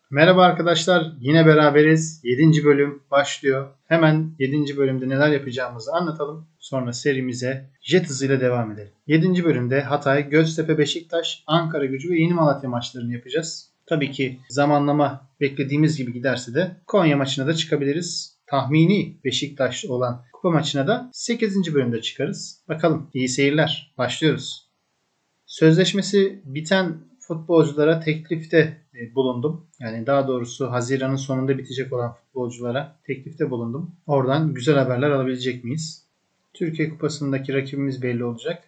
Merhaba arkadaşlar, yine beraberiz. 7. bölüm başlıyor. Hemen 7. bölümde neler yapacağımızı anlatalım. Sonra serimize jet hızıyla devam edelim. 7. bölümde Hatay, Göztepe, Beşiktaş, Ankaragücü ve Yeni Malatya maçlarını yapacağız. Tabii ki zamanlama beklediğimiz gibi giderse de Konya maçına da çıkabiliriz. Tahmini Beşiktaş olan kupa maçına da 8. bölümde çıkarız. Bakalım, iyi seyirler. Başlıyoruz. Sözleşmesi biten futbolculara teklifte bulundum. Yani daha doğrusu Haziran'ın sonunda bitecek olan futbolculara teklifte bulundum. Oradan güzel haberler alabilecek miyiz? Türkiye Kupası'ndaki rakibimiz belli olacak.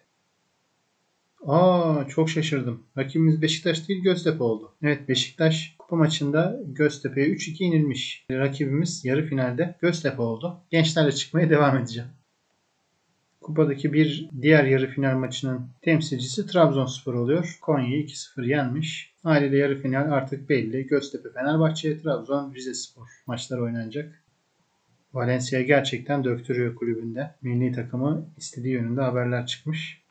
Çok şaşırdım. Rakibimiz Beşiktaş değil Göztepe oldu. Evet, Beşiktaş kupa maçında Göztepe'ye 3-2 yenilmiş. Rakibimiz yarı finalde Göztepe oldu. Gençlerle çıkmaya devam edeceğim. Kupadaki bir diğer yarı final maçının temsilcisi Trabzonspor oluyor. Konya'yı 2-0 yenmiş. Haliyle yarı final artık belli. Göztepe, Fenerbahçe, Trabzon, Rizespor maçları oynanacak. Valencia gerçekten döktürüyor kulübünde. Milli takımı istediği yönünde haberler çıkmış.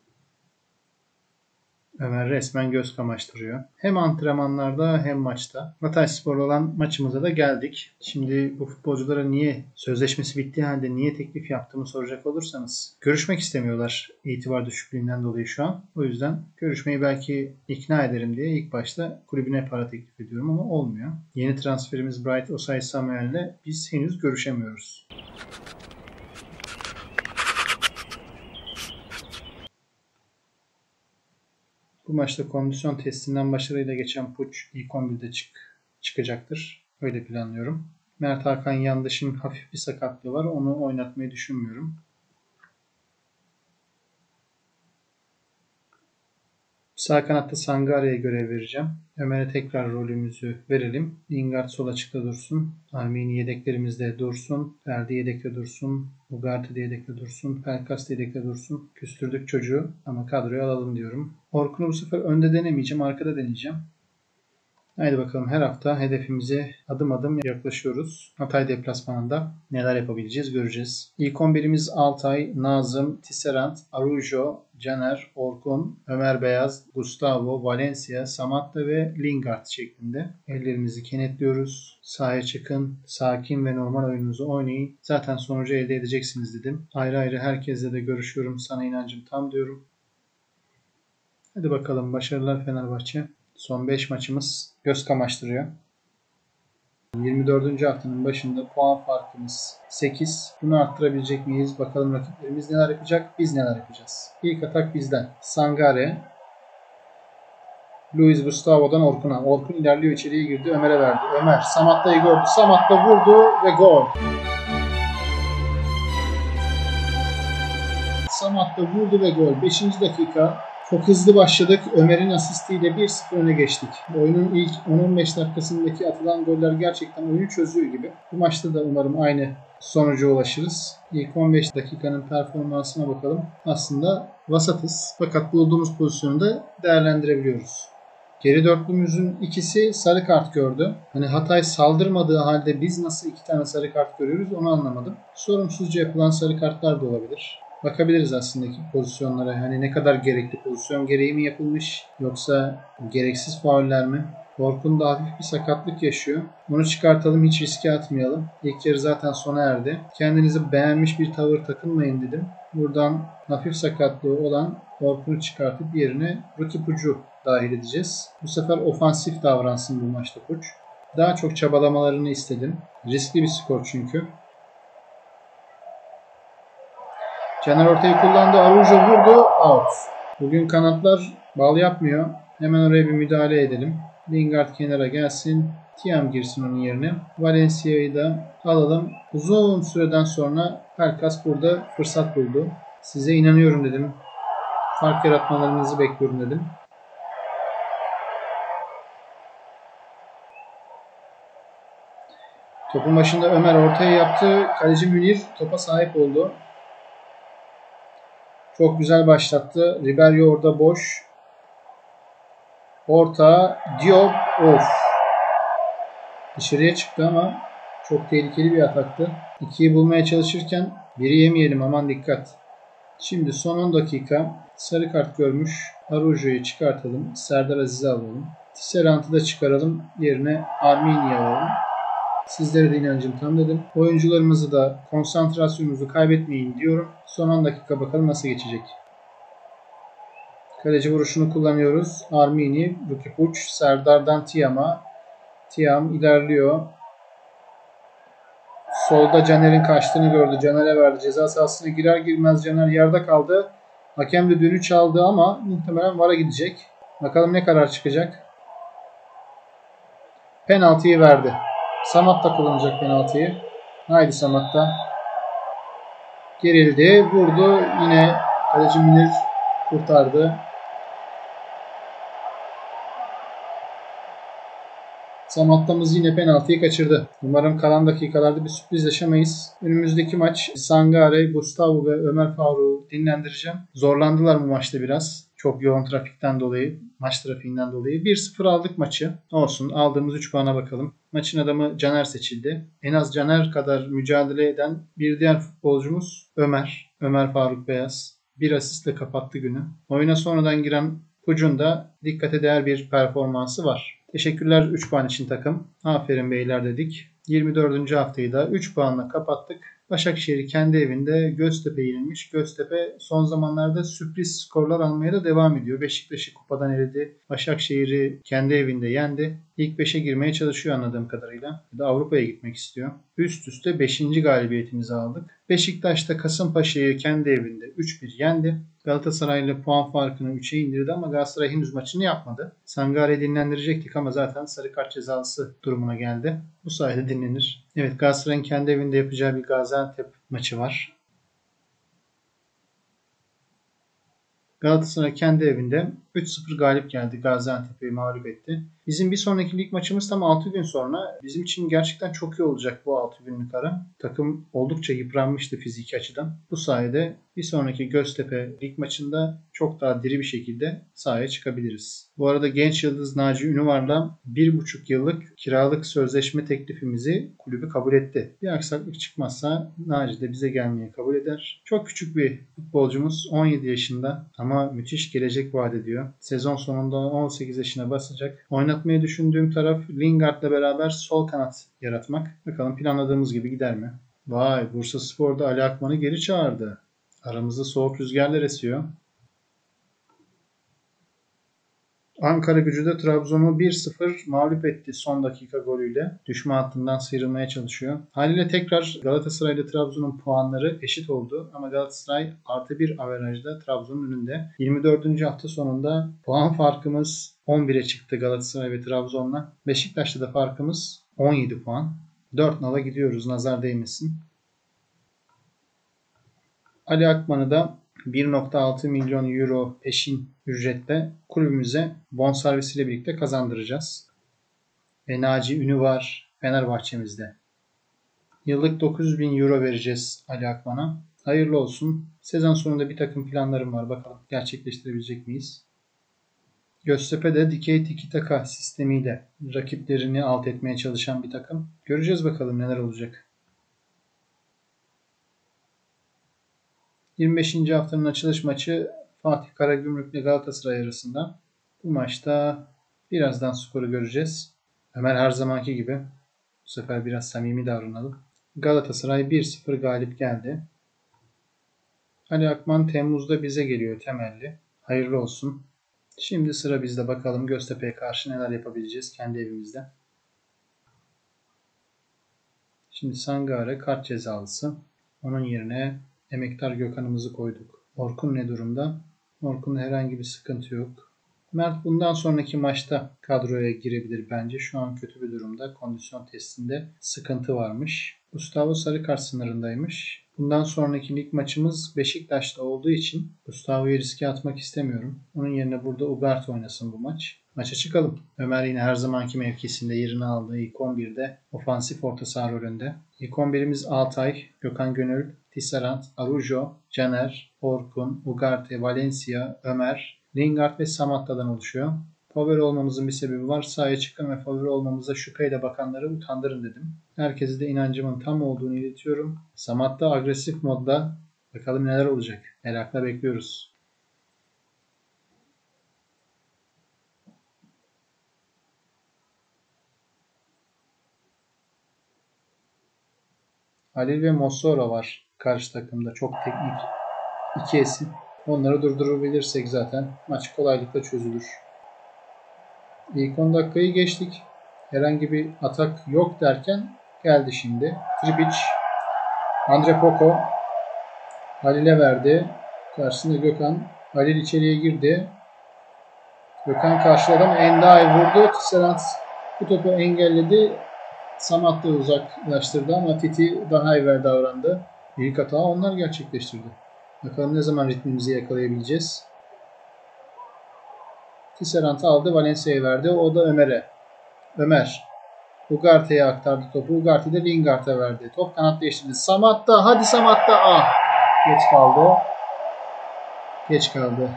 Ömer resmen göz kamaştırıyor. Hem antrenmanlarda hem maçta. Hatayspor'la olan maçımıza da geldik. Şimdi bu futbolculara niye sözleşmesi bittiği halde niye teklif yaptığımı soracak olursanız görüşmek istemiyorlar itibar düşüklüğünden dolayı şu an. O yüzden görüşmeyi belki ikna ederim diye ilk başta kulübüne para teklif ediyorum ama olmuyor. Yeni transferimiz Bright Osayi-Samuel'le biz henüz görüşemiyoruz. Bu maçta kondisyon testinden başarıyla geçen Puç ilk 11'de çıkacaktır. Öyle planlıyorum. Mert Hakan Yandaş'ın hafif bir sakatlığı var. Onu oynatmayı düşünmüyorum. Sağ kanatta Sangare'ye görev vereceğim. Ömer'e tekrar rolümüzü verelim. Lingard sol açıkta dursun. Armini yedeklerimizde dursun. Ferdi yedekte dursun. Ugarte de yedekte dursun. Pelkas da yedekte dursun. Küstürdük çocuğu ama kadroya alalım diyorum. Orkun'u bu sefer önde denemeyeceğim. Arkada deneyeceğim. Haydi bakalım, her hafta hedefimize adım adım yaklaşıyoruz. Hatay deplasmanında neler yapabileceğiz göreceğiz. İlk 11'imiz Altay, Nazım, Tisserand, Araujo, Caner, Orkun, Ömer Beyaz, Gustavo, Valencia, Samatta ve Lingard şeklinde. Ellerimizi kenetliyoruz. Sahaya çıkın, sakin ve normal oyununuzu oynayın. Zaten sonucu elde edeceksiniz dedim. Ayrı ayrı herkesle de görüşüyorum. Sana inancım tam diyorum. Hadi bakalım, başarılar Fenerbahçe. Son 5 maçımız göz kamaştırıyor. 24. haftanın başında puan farkımız 8. Bunu arttırabilecek miyiz? Bakalım rakiplerimiz neler yapacak, biz neler yapacağız. İlk atak bizden. Sangare. Luis Gustavo'dan Orkun'a. Orkun ilerliyor, içeriye girdi. Ömer'e verdi. Ömer Samatta'yı gördü. Samatta vurdu ve gol. Samatta vurdu ve gol. 5. dakika. Çok hızlı başladık. Ömer'in asistiyle 1-0 öne geçtik. Oyunun ilk 10-15 dakikasındaki atılan goller gerçekten oyunu çözüyor gibi. Bu maçta da umarım aynı sonuca ulaşırız. İlk 15 dakikanın performansına bakalım. Aslında vasatız. Fakat bulduğumuz pozisyonu da değerlendirebiliyoruz. Geri dörtlümüzün ikisi sarı kart gördü. Hani Hatay saldırmadığı halde biz nasıl 2 tane sarı kart görüyoruz onu anlamadım. Sorumsuzca yapılan sarı kartlar da olabilir. Bakabiliriz aslında ki pozisyonlara, hani ne kadar gerekli, pozisyon gereği mi yapılmış yoksa gereksiz fauller mi? Orkun da hafif bir sakatlık yaşıyor. Bunu çıkartalım, hiç riske atmayalım. İlk yarı zaten sona erdi. Kendinizi beğenmiş bir tavır takınmayın dedim. Buradan hafif sakatlığı olan Orkun'u çıkartıp yerine Ruki Puç'u dahil edeceğiz. Bu sefer ofansif davransın bu maçta Puç. Daha çok çabalamalarını istedim. Riskli bir skor çünkü. Caner ortayı kullandı. Araujo vurdu. Out. Bugün kanatlar bal yapmıyor. Hemen oraya bir müdahale edelim. Lingard kenara gelsin. Tiam girsin onun yerine. Valencia'yı da alalım. Uzun süreden sonra Pelkas burada fırsat buldu. Size inanıyorum dedim. Fark yaratmalarınızı bekliyorum dedim. Topun başında Ömer ortaya yaptı. Kaleci Münir topa sahip oldu. Çok güzel başlattı. Ribery orada boş. Orta. Diop. Of. Dışarıya çıktı ama çok tehlikeli bir ataktı. 2'yi bulmaya çalışırken biri yemeyelim, aman dikkat. Şimdi son 10 dakika sarı kart görmüş. Araujo'yu çıkartalım. Serdar Aziz'i alalım. Tisserant'ı da çıkaralım. Yerine Armini'yi alalım. Sizlere de inancım tam dedim. Oyuncularımızı da konsantrasyonunuzu kaybetmeyin diyorum. Son 10 dakika bakalım nasıl geçecek. Kaleci vuruşunu kullanıyoruz. Armini, Vukipuç, Serdar'dan Tiam'a. Tiam ilerliyor. Solda Caner'in kaçtığını gördü. Caner'e verdi. Ceza sahasına girer girmez Caner yerde kaldı. Hakem de düdüğünü çaldı ama muhtemelen VAR'a gidecek. Bakalım ne karar çıkacak. Penaltıyı verdi. Samat da kullanacak penaltıyı. Haydi Samat da. Gerildi. Vurdu. Yine kaleci Münir kurtardı. Samatta'mız yine penaltıyı kaçırdı. Umarım kalan dakikalarda bir sürpriz yaşamayız. Önümüzdeki maç Sangare, Gustavo ve Ömer Faruk'u dinlendireceğim. Zorlandılar bu maçta biraz. Çok yoğun trafikten dolayı, maç trafiğinden dolayı. 1-0 aldık maçı. Olsun, aldığımız 3 puana bakalım. Maçın adamı Caner seçildi. En az Caner kadar mücadele eden bir diğer futbolcumuz Ömer. Ömer Faruk Beyaz. Bir asistle kapattı günü. Oyuna sonradan giren Puc'un da dikkate değer bir performansı var. Teşekkürler 3 puan için takım. Aferin beyler dedik. 24. haftayı da 3 puanla kapattık. Başakşehir kendi evinde Göztepe'ye yenilmiş. Göztepe son zamanlarda sürpriz skorlar almaya da devam ediyor. Beşiktaş'ı kupadan eledi. Başakşehir'i kendi evinde yendi. İlk 5'e girmeye çalışıyor anladığım kadarıyla. Ya da Avrupa'ya gitmek istiyor. Üst üste 5. galibiyetimizi aldık. Beşiktaş da Kasımpaşa'yı kendi evinde 3-1 yendi. Galatasaray'la puan farkını 3'e indirdi ama Galatasaray henüz maçını yapmadı. Sangare'yi dinlendirecektik ama zaten sarı kart cezası durumuna geldi. Bu sayede dinlenir. Evet, Galatasaray'ın kendi evinde yapacağı bir Gaziantep maçı var. Galatasaray kendi evinde 3-0 galip geldi. Gaziantep'i mağlup etti. Bizim bir sonraki lig maçımız tam 6 gün sonra. Bizim için gerçekten çok iyi olacak bu 6 günlük ara. Takım oldukça yıpranmıştı fiziki açıdan. Bu sayede bir sonraki Göztepe lig maçında çok daha diri bir şekilde sahaya çıkabiliriz. Bu arada genç yıldız Naci Ünüvar'la 1,5 yıllık kiralık sözleşme teklifimizi kulübü kabul etti. Bir aksaklık çıkmazsa Naci de bize gelmeyi kabul eder. Çok küçük bir futbolcumuz, 17 yaşında ama müthiş gelecek vaat ediyor. Sezon sonunda 18 yaşına basacak. Oynatmayı düşündüğüm taraf Lingard'la beraber sol kanat yaratmak. Bakalım planladığımız gibi gider mi? Vay, Bursaspor'da Ali Akman'ı geri çağırdı. Aramızda soğuk rüzgarlar esiyor. Ankara Gücü de Trabzon'u 1-0 mağlup etti son dakika golüyle. Düşme hattından sıyrılmaya çalışıyor. Haliyle tekrar Galatasaray ile Trabzon'un puanları eşit oldu. Ama Galatasaray +1 averajda Trabzon'un önünde. 24. hafta sonunda puan farkımız 11'e çıktı Galatasaray ve Trabzon'la. Beşiktaş'ta da farkımız 17 puan. 4 nala gidiyoruz, nazar değmesin. Ali Akman'ı da 1,6 milyon euro peşin ücretle kulübümüze bonservisiyle birlikte kazandıracağız. Ve Naci Ünüvar Fenerbahçe'mizde. Yıllık 900 bin euro vereceğiz Ali Akman'a. Hayırlı olsun. Sezon sonunda bir takım planlarım var. Bakalım gerçekleştirebilecek miyiz? Göztepe de dikey tiki taka sistemiyle rakiplerini alt etmeye çalışan bir takım. Göreceğiz bakalım neler olacak. 25. haftanın açılış maçı Fatih Karagümrük ile Galatasaray arasında. Bu maçta birazdan skoru göreceğiz. Ömer her zamanki gibi bu sefer biraz samimi davranalım. Galatasaray 1-0 galip geldi. Ali Akman Temmuz'da bize geliyor temelli. Hayırlı olsun. Şimdi sıra bizde, bakalım Göztepe'ye karşı neler yapabileceğiz kendi evimizde. Şimdi Sangare kart cezalısı. Onun yerine emektar Gökhan'ımızı koyduk. Orkun ne durumda? Orkun'da herhangi bir sıkıntı yok. Mert bundan sonraki maçta kadroya girebilir bence. Şu an kötü bir durumda. Kondisyon testinde sıkıntı varmış. Gustavo sarı kart sınırındaymış. Bundan sonraki lig maçımız Beşiktaş'ta olduğu için Gustavo'yu riske atmak istemiyorum. Onun yerine burada Ugarte oynasın bu maç. Maça çıkalım. Ömer yine her zamanki mevkisinde yerini aldı. İlk 11'de ofansif orta saha rolünde. İlk 11'imiz Altay, Gökhan Gönül, Tisserand, Arujo, Caner, Orkun, Ugarte, Valencia, Ömer, Lingard ve Samatta'dan oluşuyor. Favori olmamızın bir sebebi var. Sahaya çıkın ve favori olmamıza şüpheyle bakanları utandırın dedim. Herkese de inancımın tam olduğunu iletiyorum. Samatta agresif modda. Bakalım neler olacak. Merakla bekliyoruz. Halil ve Mossoro var karşı takımda. Çok teknik iki isim. Onları durdurabilirsek zaten maç kolaylıkla çözülür. İlk 10 dakikayı geçtik. Herhangi bir atak yok derken geldi şimdi. Tripic, Andre Poko Halil'e verdi. Karşısında Gökhan. Halil içeriye girdi. Gökhan karşıladı ama Enday vurdu. Tisserand bu topu engelledi. Samat da uzaklaştırdı ama Titi daha evvel davrandı. İlk hata onlar gerçekleştirdi. Bakalım ne zaman ritmimizi yakalayabileceğiz. Tisserand aldı. Valencia'ya verdi. O da Ömer'e. Ömer. Ugarte'ye aktardı topu. Ugarte de Lingard'a verdi. Top kanat değiştirdi. Samat da. Hadi Samat da. Ah. Geç kaldı. Geç kaldı.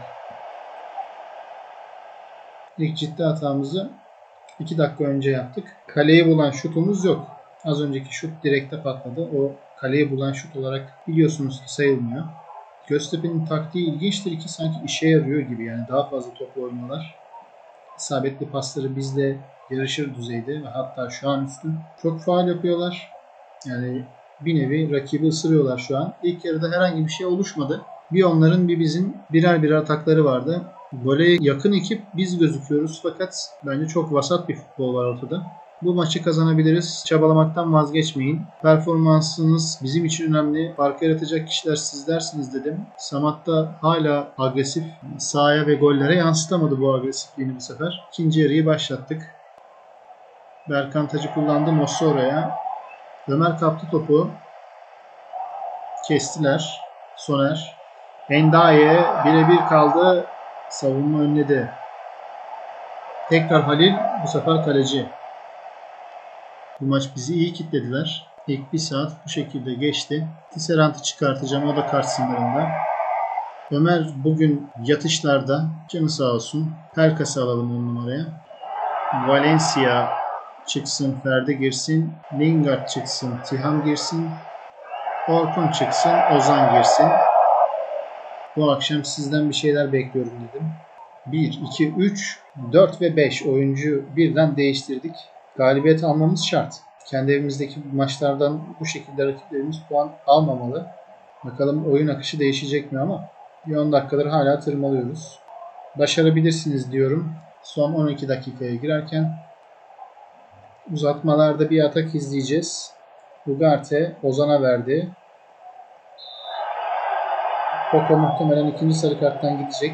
İlk ciddi hatamızı 2 dakika önce yaptık. Kaleyi bulan şutumuz yok. Az önceki şut direkte patladı. O kaleyi bulan şut olarak biliyorsunuz ki sayılmıyor. Göztepe'nin taktiği ilginçtir ki sanki işe yarıyor gibi. Yani daha fazla toplu oynuyorlar. İsabetli pasları bizle yarışır düzeyde ve hatta şu an üstün. Çok faul yapıyorlar. Yani bir nevi rakibi ısırıyorlar şu an. İlk yarıda herhangi bir şey oluşmadı. Bir onların bir bizim birer atakları vardı. Gole yakın ekip biz gözüküyoruz fakat bence çok vasat bir futbol var ortada. Bu maçı kazanabiliriz. Çabalamaktan vazgeçmeyin. Performansınız bizim için önemli. Fark yaratacak kişiler sizlersiniz dedim. Samat da hala agresif. Sahaya ve gollere yansıtamadı bu agresifliğini bu sefer. İkinci yarıyı başlattık. Berkan Tacı kullandı Mossoro'ya. Ömer kaptı topu. Kestiler. Soner. Endaye birebir kaldı. Savunma önledi. Tekrar Halil. Bu sefer kaleci. Bu maç bizi iyi kilitlediler. İlk bir saat bu şekilde geçti. Tisserand'ı çıkartacağım. O da kart sınırında. Ömer bugün yatışlarda. Canı sağ olsun. Pelkas'ı alalım 10 numaraya. Valencia çıksın. Ferdi girsin. Lingard çıksın. Tiham girsin. Orkun çıksın. Ozan girsin. Bu akşam sizden bir şeyler bekliyorum dedim. 1, 2, 3, 4 ve 5 oyuncu birden değiştirdik. Galibiyet almamız şart. Kendi evimizdeki maçlardan bu şekilde rakiplerimiz puan almamalı. Bakalım oyun akışı değişecek mi ama bir 10 dakikadır hala tırmalıyoruz. Başarabilirsiniz diyorum. Son 12 dakikaya girerken uzatmalarda bir atak izleyeceğiz. Ugarte Ozan'a verdi. Koko muhtemelen ikinci sarı karttan gidecek.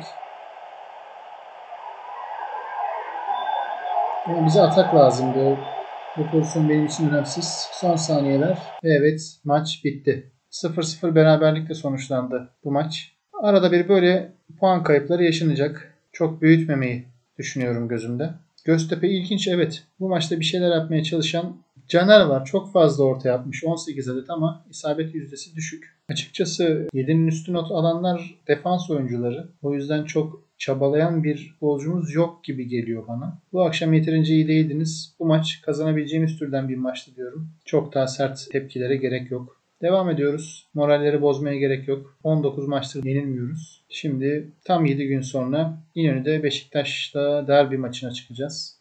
Ama bize atak lazımdı. Bu pozisyon benim için önemsiz. Son saniyeler. Evet, maç bitti. 0-0 beraberlikle sonuçlandı bu maç. Arada bir böyle puan kayıpları yaşanacak. Çok büyütmemeyi düşünüyorum gözümde. Göztepe ilginç, evet. Bu maçta bir şeyler yapmaya çalışan Caner var. Çok fazla orta yapmış. 18 adet ama isabet yüzdesi düşük. Açıkçası 7'nin üstü not alanlar defans oyuncuları. O yüzden çok çabalayan bir futbolcumuz yok gibi geliyor bana. Bu akşam yeterince iyi değildiniz. Bu maç kazanabileceğimiz türden bir maçtı diyorum. Çok daha sert tepkilere gerek yok. Devam ediyoruz. Moralleri bozmaya gerek yok. 19 maçtır yenilmiyoruz. Şimdi tam 7 gün sonra İnönü'de Beşiktaş'ta derbi maçına çıkacağız.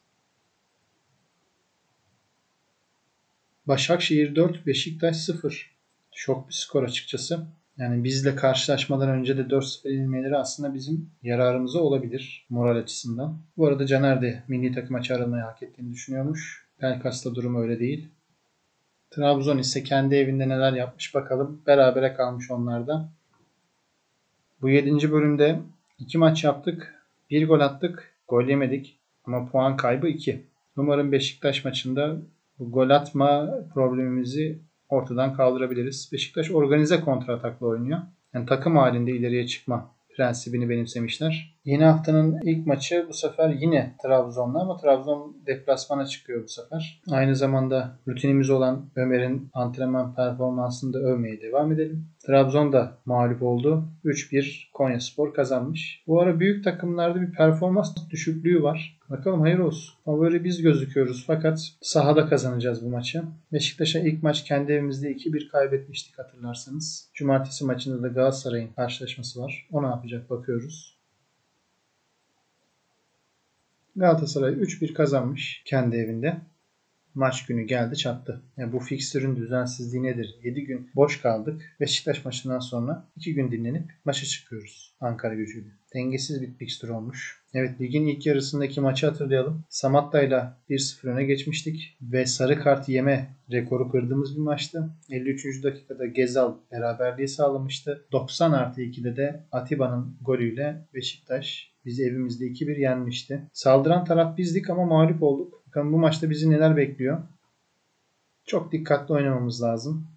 Başakşehir 4, Beşiktaş 0. Şok bir skor açıkçası. Yani bizle karşılaşmadan önce de 4-0 yenilmeleri aslında bizim yararımıza olabilir moral açısından. Bu arada Caner de milli takıma çağrılmayı hak ettiğini düşünüyormuş. Pelkas'ta durum öyle değil. Trabzon ise kendi evinde neler yapmış bakalım. Berabere kalmış onlarda. Bu 7. bölümde 2 maç yaptık. 1 gol attık. Gol yemedik. Ama puan kaybı 2. Umarım Beşiktaş maçında bu gol atma problemimizi ortadan kaldırabiliriz. Beşiktaş organize kontratakla oynuyor. Yani takım halinde ileriye çıkma prensibini benimsemişler. Yeni haftanın ilk maçı bu sefer yine Trabzon'la ama Trabzon deplasmana çıkıyor bu sefer. Aynı zamanda rutinimiz olan Ömer'in antrenman performansını da övmeye devam edelim. Trabzon da mağlup oldu. 3-1 Konyaspor kazanmış. Bu ara büyük takımlarda bir performans düşüklüğü var. Bakalım hayır olsun. Favori biz gözüküyoruz fakat sahada kazanacağız bu maçı. Beşiktaş'a ilk maç kendi evimizde 2-1 kaybetmiştik hatırlarsanız. Cumartesi maçında da Galatasaray'ın karşılaşması var. O ne yapacak bakıyoruz. Galatasaray 3-1 kazanmış kendi evinde. Maç günü geldi çattı. Yani bu fikstürün düzensizliği nedir? 7 gün boş kaldık. Beşiktaş maçından sonra 2 gün dinlenip maça çıkıyoruz Ankaragücü'yle. Dengesiz bir fikstür olmuş. Evet, ligin ilk yarısındaki maçı hatırlayalım. Samatta'yla 1-0 öne geçmiştik ve sarı kart yeme rekoru kırdığımız bir maçtı. 53. dakikada Gezal beraberliği sağlamıştı. 90+2'de de Atiba'nın golüyle Beşiktaş bizi evimizde 2-1 yenmişti. Saldıran taraf bizdik ama mağlup olduk. Bakalım bu maçta bizi neler bekliyor? Çok dikkatli oynamamız lazım.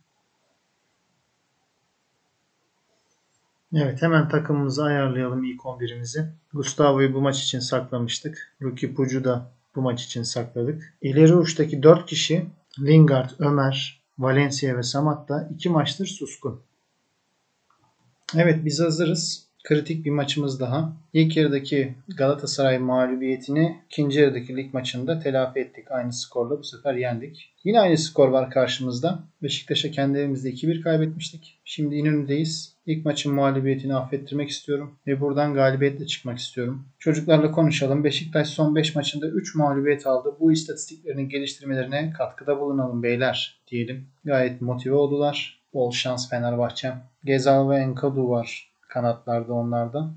Evet, hemen takımımızı ayarlayalım, ilk 11'imizi. Gustavo'yu bu maç için saklamıştık. Ruki Pucu da bu maç için sakladık. İleri uçtaki 4 kişi Lingard, Ömer, Valencia ve Samatta 2 maçtır suskun. Evet, biz hazırız. Kritik bir maçımız daha. İlk yarıdaki Galatasaray mağlubiyetini ikinci yarıdaki lig maçında telafi ettik. Aynı skorla bu sefer yendik. Yine aynı skor var karşımızda. Beşiktaş'a kendi evimizde 2-1 kaybetmiştik. Şimdi İnönü'deyiz. İlk maçın mağlubiyetini affettirmek istiyorum ve buradan galibiyetle çıkmak istiyorum. Çocuklarla konuşalım. Beşiktaş son 5 maçında 3 mağlubiyet aldı. Bu istatistiklerini geliştirmelerine katkıda bulunalım beyler diyelim. Gayet motive oldular. Bol şans Fenerbahçe. Gezal ve Enkadu var kanatlarda onlarda.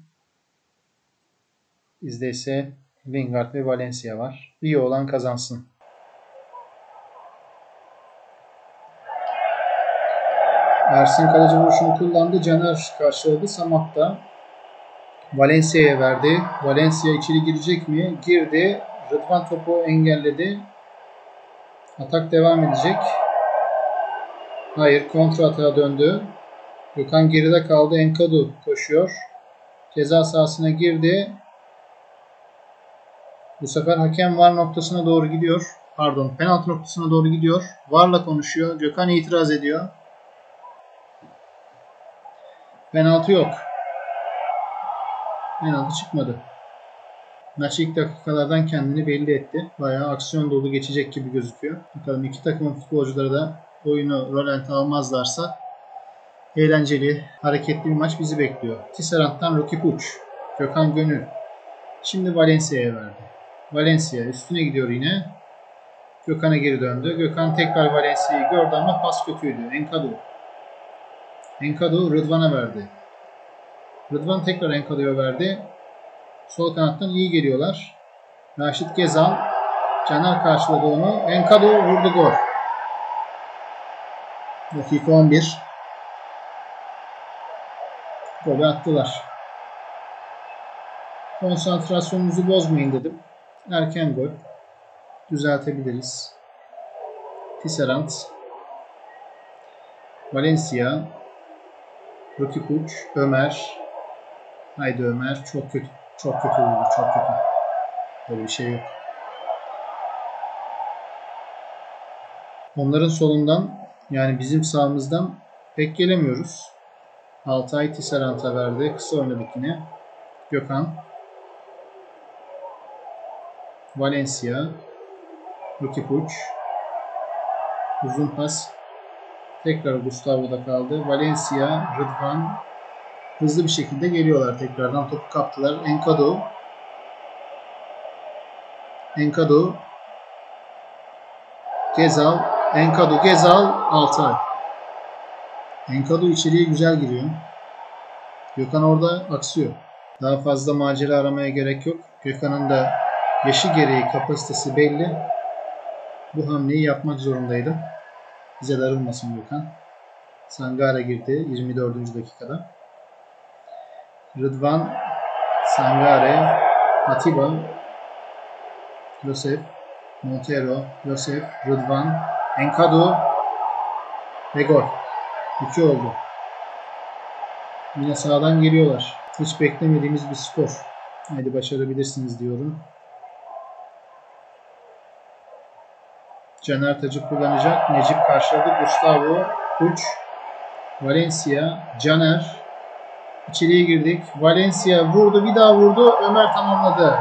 Bizde ise Lingard ve Valencia var. İyi olan kazansın. Ersin kaleci vuruşunu kullandı. Caner karşıladı. Samatta Valencia'ya verdi. Valencia içeri girecek mi? Girdi. Rıdvan topu engelledi. Atak devam edecek. Hayır, kontra atağa döndü. Gökhan geride kaldı. Enkadu koşuyor. Ceza sahasına girdi. Bu sefer hakem VAR noktasına doğru gidiyor. Pardon, penaltı noktasına doğru gidiyor. VAR'la konuşuyor. Gökhan itiraz ediyor. Penaltı yok. Penaltı çıkmadı. Maç ilk dakikalardan kendini belli etti. Bayağı aksiyon dolu geçecek gibi gözüküyor. Bakalım iki takımın futbolcuları da oyunu rölante almazlarsa eğlenceli, hareketli bir maç bizi bekliyor. Tisserand'dan Ruki Puç. Gökhan Gönül. Şimdi Valencia'ya verdi. Valencia üstüne gidiyor yine. Gökhan'a geri döndü. Gökhan tekrar Valencia'yı gördü ama pas kötüydü. Enkadu Rıdvan'a verdi. Rıdvan tekrar Enkadu'ya verdi. Sol kanattan iyi geliyorlar. Raşit Gezal. Caner karşıladı onu. Enkadu vurdu, gol. Dakika 11. Golü attılar. Konsantrasyonunuzu bozmayın dedim. Erken gol. Düzeltebiliriz. Tisserand. Valencia. Ruki Puç. Ömer. Haydi Ömer. Çok kötü. Çok kötü oldu. Çok kötü. Böyle bir şey yok. Onların solundan, yani bizim sağımızdan pek gelemiyoruz. Altay Tisserand'a verdi. Kısa oynadık yine. Gökhan. Valencia. Ruki Puç. Uzun pas. Tekrar Gustavo'da kaldı. Valencia, Rıdvan hızlı bir şekilde geliyorlar tekrardan. Topu kaptılar. Enkadu. Gezal. Gezal. Altay. Enkadu içeriye güzel giriyor. Gökhan orada aksıyor. Daha fazla macera aramaya gerek yok. Gökhan'ın da yaşı gereği kapasitesi belli. Bu hamleyi yapmak zorundaydı. Bize darılmasın Gökhan. Sangare girdi 24. dakikada. Rıdvan, Sangare, Atiba, Josef, Montero, Josef, Rıdvan, Enkadu ve gol. 2 oldu. Yine sağdan geliyorlar. Hiç beklemediğimiz bir skor. Hadi başarabilirsiniz diyorum. Caner tacı kullanacak. Necip karşıladı. Gustavo, Puç, Valencia, Caner. İçeriye girdik. Valencia vurdu. Bir daha vurdu. Ömer tamamladı.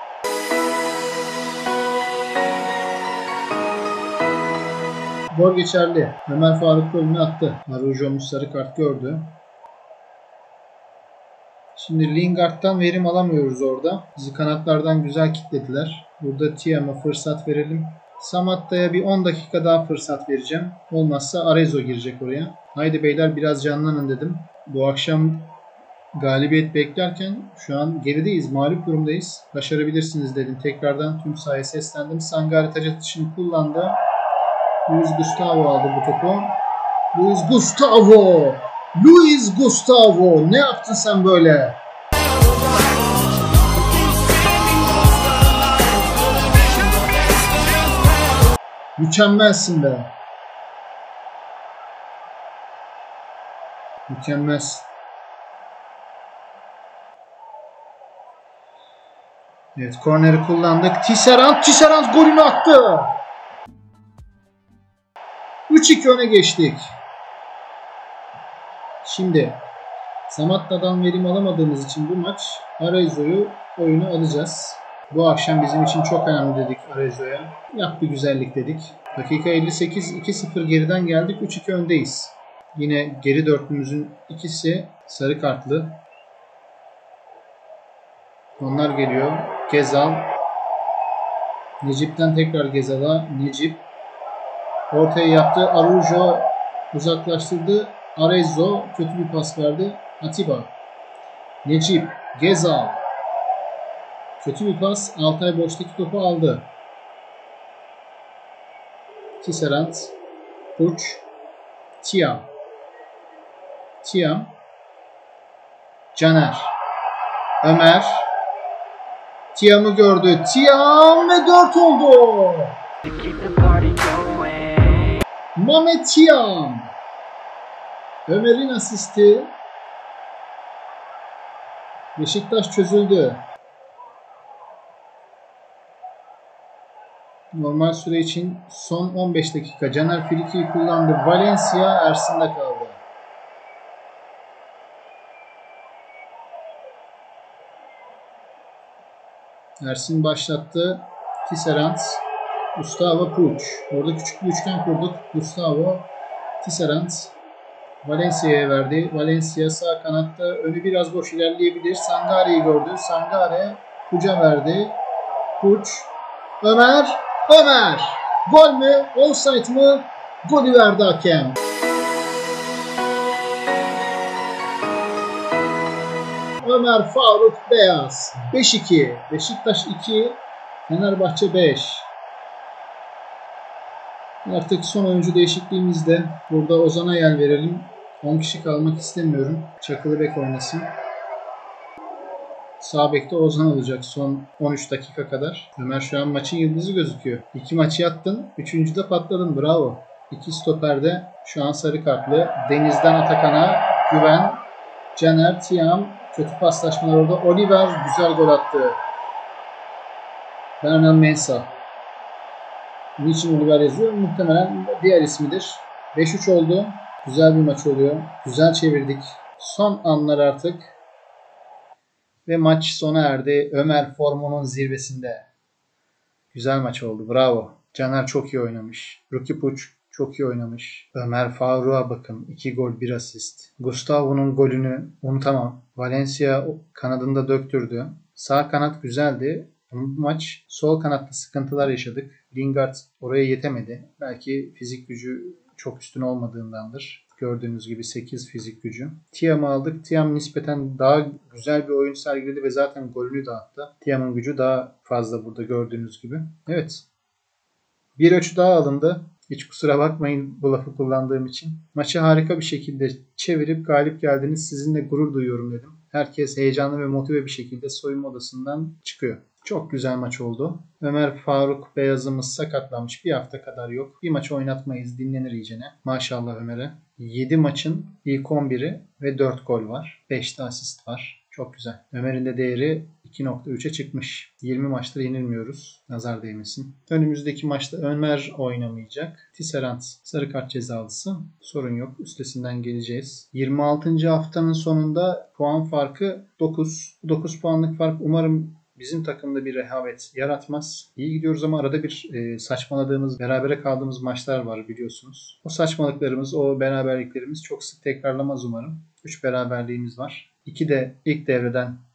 Gol geçerli. Ömer Faruk golünü attı. Araujo sarı kart gördü. Şimdi Lingard'dan verim alamıyoruz orada. Bizi kanatlardan güzel kilitlediler. Burada Tiam'a fırsat verelim. Samatta'ya bir 10 dakika daha fırsat vereceğim. Olmazsa Arezzo girecek oraya. Haydi beyler biraz canlanın dedim. Bu akşam galibiyet beklerken şu an gerideyiz. Mağlup durumdayız. Başarabilirsiniz dedim. Tekrardan tüm sahaya seslendim. Sangare taç atışını kullandı. Luis Gustavo aldı bu topu. Luis Gustavo! Luis Gustavo! Ne yaptın sen böyle? Mükemmelsin be. Mükemmelsin. Evet, korneri kullandık. Tisserand golünü attı. 3-2 öne geçtik. Şimdi Samatta'dan verim alamadığımız için bu maç Arezzo'yu oyuna alacağız. Bu akşam bizim için çok önemli dedik Arezzo'ya. Yap bir güzellik dedik. Dakika 58 2-0 geriden geldik. 3-2 öndeyiz. Yine geri dörtlümüzün ikisi sarı kartlı. Onlar geliyor. Gezal. Necip'ten tekrar Gezal'a. Necip. Ortaya yaptı. Araujo uzaklaştırdı. Arezzo kötü bir pas verdi. Atiba. Necip. Gezal. Kötü bir pas. Altay boştaki topu aldı. Tisserand. Puç. Tiam. Caner. Ömer. Tiam'ı gördü. Tiam ve 4 oldu. Mehmet Tiam. Ömer'in asisti. Beşiktaş çözüldü. Normal süre için son 15 dakika. Caner Friki'yi kullandı. Valencia Ersin'de kaldı. Ersin başlattı. Tisserand. Gustavo Puig. Orada küçük bir üçgen kurduk. Gustavo, Tisserand. Valencia'ya verdi. Valencia sağ kanatta önü biraz boş ilerleyebilir. Sangare'yi gördü. Sangare Puig'a verdi. Puig. Ömer. Gol mü? Offside mı? Golü verdi hakem. Ömer Faruk Beyaz. 5-2. Beşiktaş 2. Fenerbahçe 5. Artık son oyuncu değişikliğimizde. Burada Ozan'a yer verelim. 10 kişi kalmak istemiyorum. Çakılı bek oynasın. Sağ bekte Ozan olacak son 13 dakika kadar. Ömer şu an maçın yıldızı gözüküyor. 2 maçı yattın. 3.'de patladın. Bravo. 2 stoperde şu an sarı kartlı. Deniz'den Atakan'a Güven, Caner, Tiam. Kötü paslaşmalar orada. Oliver güzel gol attı. Bernal Mensah. Niçin Oliver yazıyor? Muhtemelen diğer ismidir. 5-3 oldu. Güzel bir maç oluyor. Güzel çevirdik. Son anlar artık. Ve maç sona erdi. Ömer formunun zirvesinde. Güzel maç oldu. Bravo. Caner çok iyi oynamış. Ruki Puç çok iyi oynamış. Ömer Faruk'a bakın. 2 gol 1 asist. Gustavo'nun golünü unutamam. Valencia kanadında döktürdü. Sağ kanat güzeldi. Bu maç sol kanatta sıkıntılar yaşadık. Lingard oraya yetemedi. Belki fizik gücü çok üstün olmadığındandır. Gördüğünüz gibi 8 fizik gücü. Tiam'ı aldık. Tiam nispeten daha güzel bir oyun sergiledi ve zaten golünü de attı. Tiam'ın gücü daha fazla burada gördüğünüz gibi. Evet. Bir ölçü daha alındı. Hiç kusura bakmayın bu lafı kullandığım için. Maçı harika bir şekilde çevirip galip geldiniz. Sizinle gurur duyuyorum dedim. Herkes heyecanlı ve motive bir şekilde soyunma odasından çıkıyor. Çok güzel maç oldu. Ömer Faruk Beyazımız sakatlanmış. Bir hafta kadar yok. Bir maç oynatmayız. Dinlenir iyicene. Maşallah Ömer'e. 7 maçın ilk 11'i ve 4 gol var. 5 de asist var. Çok güzel. Ömer'in de değeri 2.3'e çıkmış. 20 maçta yenilmiyoruz. Nazar değmesin. Önümüzdeki maçta Ömer oynamayacak. Tisserand sarı kart cezalısı. Sorun yok. Üstesinden geleceğiz. 26. haftanın sonunda puan farkı 9. 9 puanlık fark umarım bizim takımda bir rehavet yaratmaz. İyi gidiyoruz ama arada bir saçmaladığımız, berabere kaldığımız maçlar var biliyorsunuz. O saçmalıklarımız, o beraberliklerimiz çok sık tekrarlamaz umarım. 3 beraberliğimiz var. 2 de ilk devreden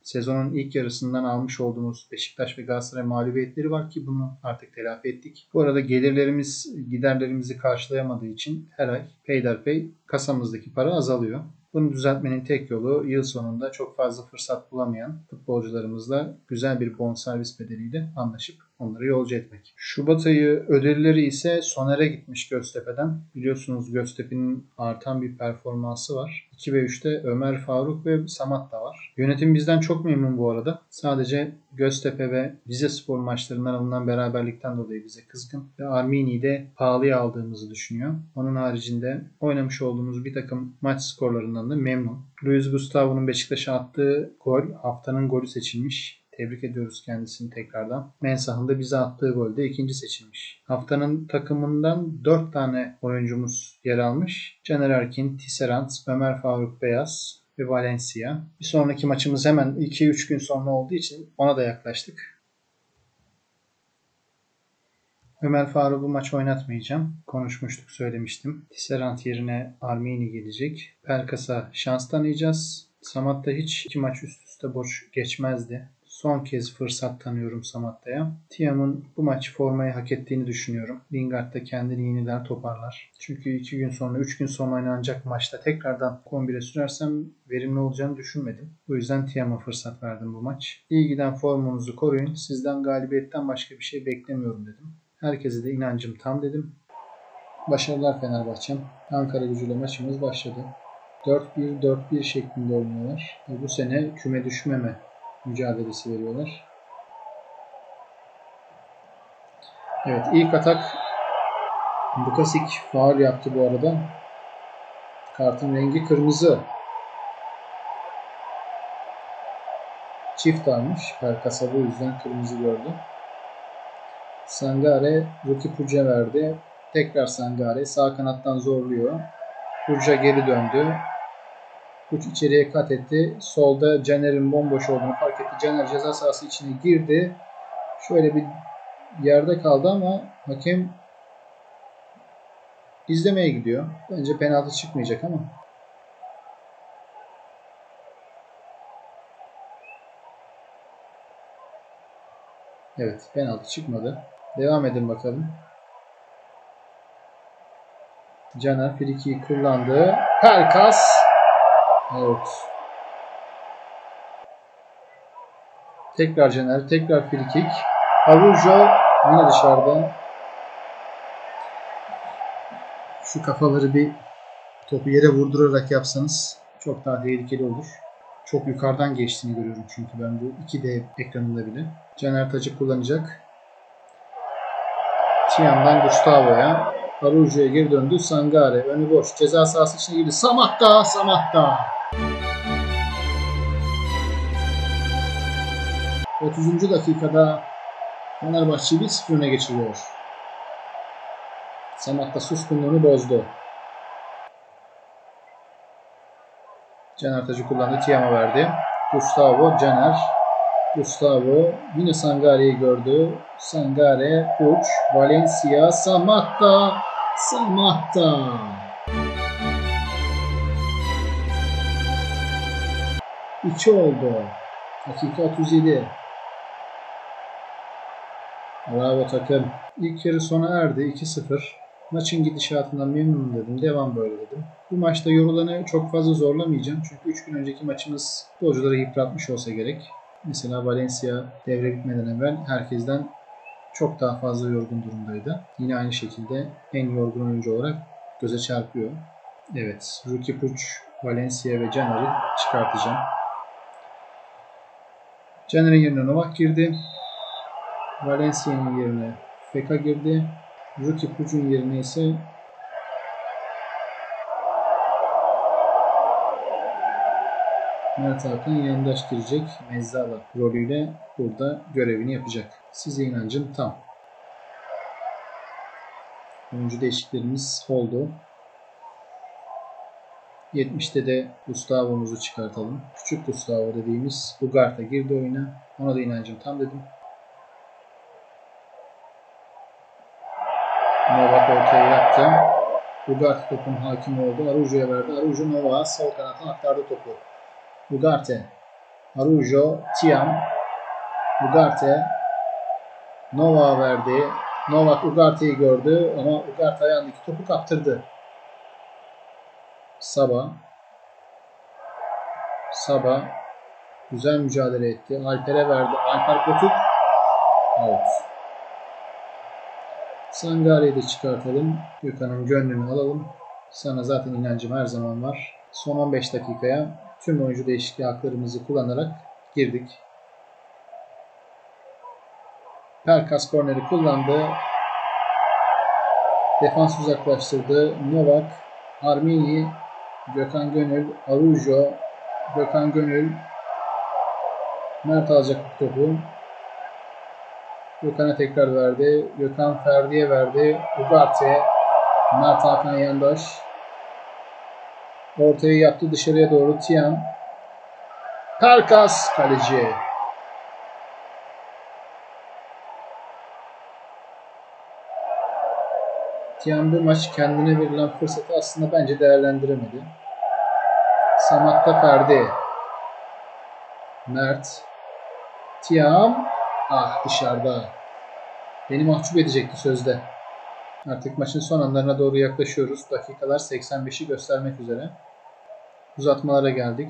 sezonun ilk yarısından almış olduğumuz Beşiktaş ve Galatasaray mağlubiyetleri var ki bunu artık telafi ettik. Bu arada gelirlerimiz giderlerimizi karşılayamadığı için her ay peyderpey kasamızdaki para azalıyor. Bunu düzeltmenin tek yolu yıl sonunda çok fazla fırsat bulamayan futbolcularımızla güzel bir bonservis bedeliyle anlaşıp onları yolcu etmek. Şubat ayı ödülleri ise Soner'e gitmiş Göztepe'den. Biliyorsunuz Göztepe'nin artan bir performansı var. 2 ve 3'te Ömer Faruk ve Samat da var. Yönetim bizden çok memnun bu arada. Sadece Göztepe ve Rizespor maçlarından alınan beraberlikten dolayı bize kızgın ve Armini'yi de pahalıya aldığımızı düşünüyor. Onun haricinde oynamış olduğumuz bir takım maç skorlarından da memnun. Luis Gustavo'nun Beşiktaş'a attığı gol haftanın golü seçilmiş. Tebrik ediyoruz kendisini tekrardan. Mensah'ın da bize attığı golde ikinci seçilmiş. Haftanın takımından 4 tane oyuncumuz yer almış. Caner Erkin, Tisserand, Ömer Faruk Beyaz ve Valencia. Bir sonraki maçımız hemen 2-3 gün sonra olduğu için ona da yaklaştık. Ömer Faruk'u maç oynatmayacağım. Konuşmuştuk, söylemiştim. Tisserand yerine Armini gelecek. Pelkas'a şans tanıyacağız. Samat'ta hiç 2 maç üst üste boş geçmezdi. Son kez fırsat tanıyorum Samatta'ya. Tiam'ın bu maçı formayı hak ettiğini düşünüyorum. Lingard da kendini yeniden toparlar. Çünkü 2 gün sonra, 3 gün sonra oynanacak maçta tekrardan 11'e sürersem verimli olacağını düşünmedim. Bu yüzden Tiam'a fırsat verdim bu maç. İyi giden formunuzu koruyun. Sizden galibiyetten başka bir şey beklemiyorum dedim. Herkese de inancım tam dedim. Başarılar Fenerbahçem. Ankara Gücü'yle maçımız başladı. 4-1-4-1 şeklinde oynuyorlar. Bu sene küme düşmeme mücadelesi veriyorlar. Evet, ilk atak Bukasik faul yaptı bu arada. Kartın rengi kırmızı. Çift almış. Pelkas'a bu yüzden kırmızı gördü. Sangare Ruki Puc'a verdi. Tekrar Sangare sağ kanattan zorluyor. Puc'a geri döndü. Puc içeriye kat etti. Solda Caner'in bomboş olduğunu fark etti. Caner ceza sahası içine girdi. Şöyle bir yerde kaldı ama hakem izlemeye gidiyor. Bence penaltı çıkmayacak ama. Evet, penaltı çıkmadı. Devam edin bakalım. Caner frikiyi kullandı. Pelkas. Evet. Tekrar Caner. Tekrar frikik. Araujo yine dışarıda. Şu kafaları bir topu yere vurdurarak yapsanız çok daha tehlikeli olur. Çok yukarıdan geçtiğini görüyorum çünkü ben bu 2D ekranında bile. Caner tacı kullanacak. Tiam'dan Gustavo'ya. Araujo'ya geri döndü. Sangare önü boş. Ceza sahası içine girdi. Samatta. 30. dakikada Fenerbahçe 1-0 öne geçiriyor. Samatta suskunluğunu bozdu. Caner tacı kullandı. Tiam'a verdi. Gustavo, Caner. Gustavo yine Sangare'yi gördü. Sangare, Puc, Valencia, Samatta. 2 oldu. Dakika 37. Bravo takım. İlk yarı sona erdi. 2-0. Maçın gidişatından memnunum dedim. Devam böyle dedim. Bu maçta yorulanı çok fazla zorlamayacağım. Çünkü 3 gün önceki maçımız futbolcuları yıpratmış olsa gerek. Mesela Valencia devre bitmeden evvel herkesten çok daha fazla yorgun durumdaydı. Yine aynı şekilde en yorgun oyuncu olarak göze çarpıyor. Evet, Ruki Puc, Valencia ve Caner'i çıkartacağım. Caner'in yerine Novak girdi. Valencia'nın yerine Feka girdi. Ruki Puc'un yerine ise Mert Hakan Yandaş girecek. Mezzala rolüyle burada görevini yapacak. Size inancım tam. Oyuncu değişikliklerimiz oldu. 70'te de Gustavo'muzu çıkartalım. Küçük Gustavo dediğimiz Ugarte girdi oyuna. Ona da inancım tam dedim. Novak ortaya yaptı. Ugarte topun hakim oldu. Araujo'ya verdi. Araujo Novak'a sol kanatına aktardı topu. Ugarte. Araujo, Tiam, Ugarte, Nova verdi. Novak Ugarte'yi gördü ama Ugarte ayağındaki topu kaptırdı. Saba güzel mücadele etti. Alper'e verdi. Alper Potuk out. Sangare'yi de çıkartalım. Gökhan'ın gönlünü alalım. Sana zaten inancım her zaman var. Son 15 dakikaya tüm oyuncu değişikliği haklarımızı kullanarak girdik. Pelkas korneri kullandı. Defans uzaklaştırdı. Novak, Armini, Gökhan Gönül, Araujo, Gökhan Gönül, Mert alacak topu. Gökhan'a tekrar verdi. Gökhan Ferdi'ye verdi. Ugarte, Mert Hakan Yandaş. Ortayı yaptı dışarıya doğru Tiam. Pelkas kaleci. Tiam bu maç kendine verilen fırsatı aslında bence değerlendiremedi. Samat'ta Ferdi. Mert. Tiam. Dışarıda. Beni mahcup edecekti sözde. Artık maçın son anlarına doğru yaklaşıyoruz. Dakikalar 85'i göstermek üzere. Uzatmalara geldik.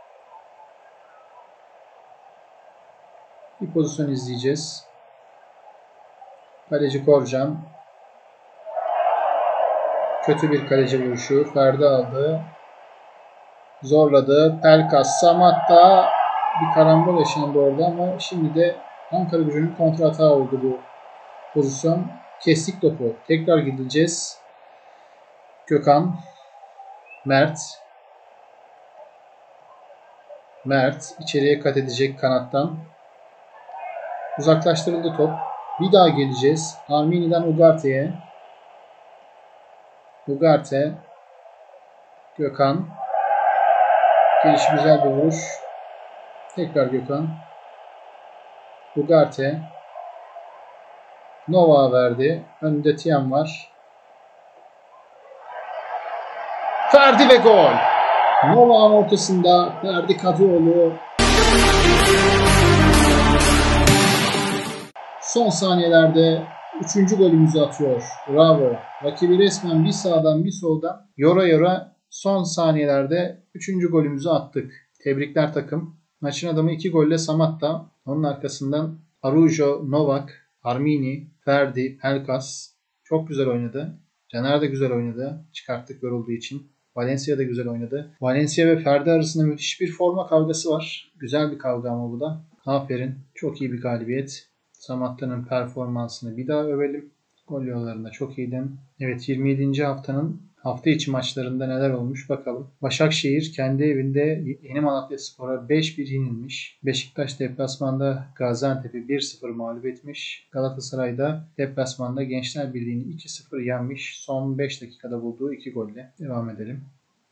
Bir pozisyon izleyeceğiz. Kaleci Korcan. Kötü bir kaleci vuruşu. Ferdi aldı. Zorladı. Pelkas, Samat'ta bir karambol yaşandı orada ama şimdi de Ankaragücü'nün kontra hata oldu bu pozisyon. Kestik topu. Tekrar gideceğiz. Gökhan. Mert içeriye kat edecek kanattan. Uzaklaştırıldı top. Bir daha geleceğiz. Armini'den Ugarte'ye. Ugarte. Gökhan. Gelişi güzel bir vuruş. Tekrar Gökhan. Ugarte. Nova verdi. Önünde Tiam var. Ferdi ve gol. Nova'nın ortasında Ferdi Kadıoğlu. Son saniyelerde 3. golümüzü atıyor. Bravo. Rakibi resmen bir sağdan bir soldan yora son saniyelerde 3. golümüzü attık. Tebrikler takım. Maçın adamı 2 golle Samatta. Onun arkasından Araujo, Novak, Armini, Ferdi, Pelkas. Çok güzel oynadı. Caner de güzel oynadı. Çıkarttık yorulduğu için. Valencia da güzel oynadı. Valencia ve Ferdi arasında müthiş bir forma kavgası var. Güzel bir kavga ama bu da. Aferin. Çok iyi bir galibiyet. Samatta'nın performansını bir daha övelim. Gol yollarında çok iyiydin. Evet, 27. haftanın hafta içi maçlarında neler olmuş bakalım. Başakşehir kendi evinde Yeni Malatyaspor'a 5-1 yenilmiş. Beşiktaş deplasmanda Gaziantep'i 1-0 mağlup etmiş. Galatasaray'da deplasmanda Gençler Birliği'ni 2-0 yenmiş. Son 5 dakikada bulduğu 2 golle. Devam edelim.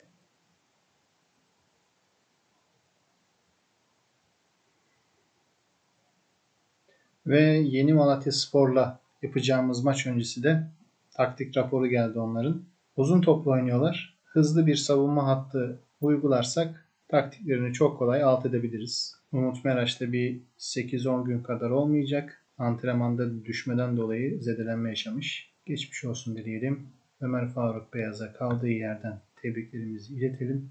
Ve Yeni Malatyaspor'la yapacağımız maç öncesi de taktik raporu geldi onların. Uzun toplu oynuyorlar. Hızlı bir savunma hattı uygularsak taktiklerini çok kolay alt edebiliriz. Umut Meraş'ta bir 8-10 gün kadar olmayacak. Antrenmanda düşmeden dolayı zedelenme yaşamış. Geçmiş olsun dileyelim. Ömer Faruk Beyaz'a kaldığı yerden tebriklerimizi iletelim.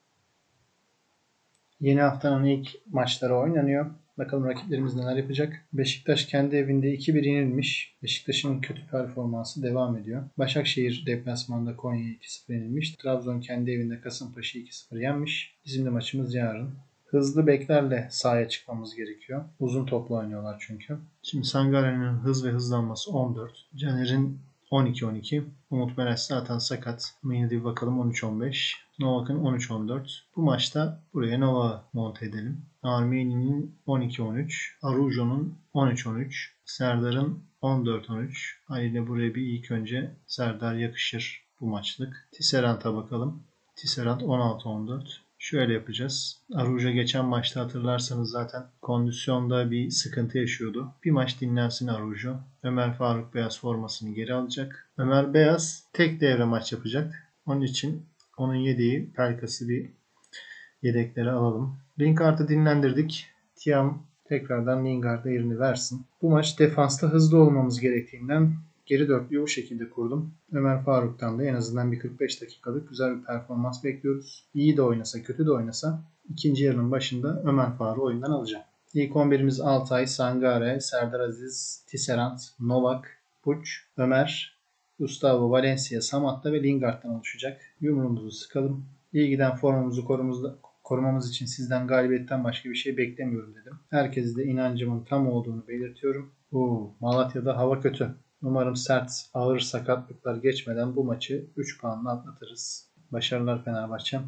Yeni haftanın ilk maçları oynanıyor. Bakalım rakiplerimiz neler yapacak. Beşiktaş kendi evinde 2-1 yenilmiş. Beşiktaş'ın kötü performansı devam ediyor. Başakşehir deplasmanda Konya'ya 2-0 yenilmiş. Trabzon kendi evinde Kasımpaşa'yı 2-0 yenmiş. Bizim de maçımız yarın. Hızlı beklerle sahaya çıkmamız gerekiyor. Uzun toplu oynuyorlar çünkü. Şimdi Sangare'nin hız ve hızlanması 14. Caner'in 12-12. Umut Meraş zaten sakat. Ama yine de bir bakalım 13-15. Novak'ın 13-14. Bu maçta buraya Nova monte edelim. Armeni'nin 12-13. Araujo'nun 13-13. Serdar'ın 14-13. Haliyle buraya bir ilk önce Serdar yakışır bu maçlık. Tisserant'a bakalım. Tisserant 16-14. Şöyle yapacağız. Araujo geçen maçta hatırlarsanız zaten kondisyonda bir sıkıntı yaşıyordu. Bir maç dinlensin Araujo. Ömer Faruk Beyaz formasını geri alacak. Ömer Beyaz tek devre maç yapacak. Onun için onun yedeği Pelkas'ı bir Yedekleri alalım. Lingard'ı dinlendirdik. Thiam tekrardan Lingard'a yerini versin. Bu maç defansta hızlı olmamız gerektiğinden geri dörtlüyü bu şekilde kurdum. Ömer Faruk'tan da en azından bir 45 dakikalık güzel bir performans bekliyoruz. İyi de oynasa, kötü de oynasa ikinci yarının başında Ömer Faruk'u oyundan alacağım. İlk 11'imiz Altay, Sangare, Serdar Aziz, Tisserand, Novak, Puç, Ömer, Gustavo, Valencia, Samatta ve Lingard'dan oluşacak. Yumruğumuzu sıkalım. İyi giden formumuzu korumamız için sizden galibiyetten başka bir şey beklemiyorum dedim. Herkese de inancımın tam olduğunu belirtiyorum. Malatya'da hava kötü. Umarım sert, ağır sakatlıklar geçmeden bu maçı 3 puanla atlatırız. Başarılar Fenerbahçe.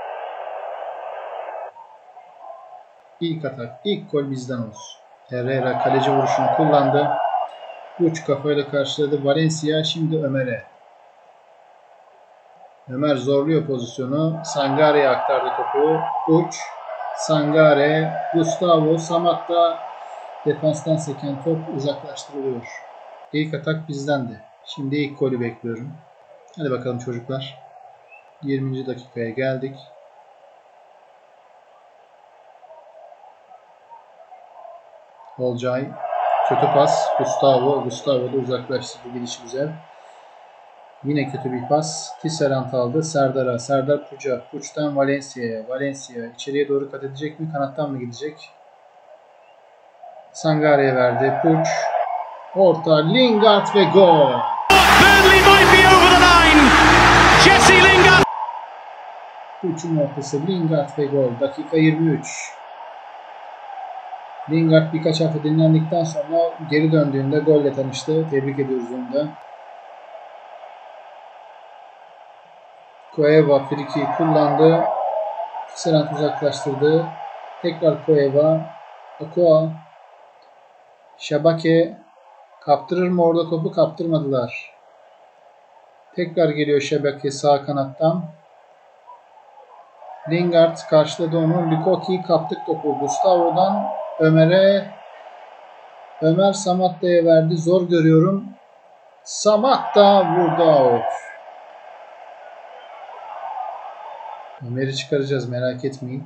İlk atak, ilk gol bizden olsun. Herrera kaleci vuruşunu kullandı. Uç kafayla karşıladı. Valencia şimdi Ömer'e. Ömer zorluyor pozisyonu. Sangare'ye aktardı topu. Uç. Sangare. Gustavo. Samatta. Defanstan seken top uzaklaştırılıyor. İlk atak bizdendi. Şimdi ilk golü bekliyorum. Hadi bakalım çocuklar. 20. dakikaya geldik. Olcay. Kötü pas. Gustavo. Gustavo da uzaklaştırdı. Gidişi güzel. Yine kötü bir pas. Tisserand aldı. Serdar'a. Serdar Puç'a. Puç'tan Valencia'ya. Valencia içeriye doğru kat edecek mi? Kanattan mı gidecek? Sangare'ye verdi. Puç. Orta. Lingard ve gol. Burnley might be over the line. Jesse Lingard. Puç'un ortası. Lingard ve gol. Dakika 23. Lingard birkaç hafta dinlendikten sonra geri döndüğünde golle tanıştı. Tebrik ediyoruz onu da. Cueva frikiyi kullandı. Tisserand uzaklaştırdı. Tekrar Cueva. Aqua. Şabake. Kaptırır mı orada topu? Kaptırmadılar. Tekrar geliyor Şabake sağ kanattan. Lingard karşıladı onu. Lukoki kaptık topu. Gustavo'dan Ömer'e. Ömer Samatta'ya verdi. Zor görüyorum. Samatta vurdu out. Ömer'i çıkaracağız, merak etmeyin.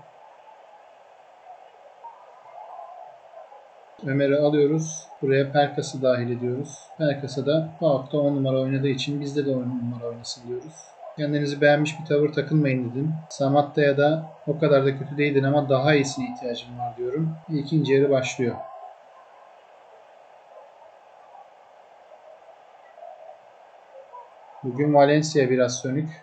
Ömer'i alıyoruz. Buraya Perkas'ı dahil ediyoruz. Perkas'a da Pauk'ta 10 numara oynadığı için bizde de 10 numara oynasın diyoruz. Kendinizi beğenmiş bir tavır takınmayın dedim. Samatta'ya da o kadar da kötü değildin ama daha iyisine ihtiyacım var diyorum. İkinci yarı başlıyor. Bugün Valencia biraz sönük.